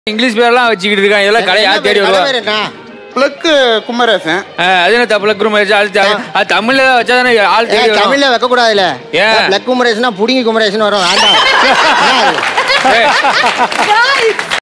English பேர்லாம் வச்சுக்கிட்டு இருக்காங்க. இதெல்லாம் கடை யார் தேடி வருவா? பிளக்கு குமரேசன். அது என்ன பிளக்கு குமரேசன்? அது தமிழ்ல வச்சா தானே ஆள் தேடி. தமிழ்ல வைக்க கூடாதுல. பிளக்கு குமரேசனா புடிங்கி குமரேசன் வரும்.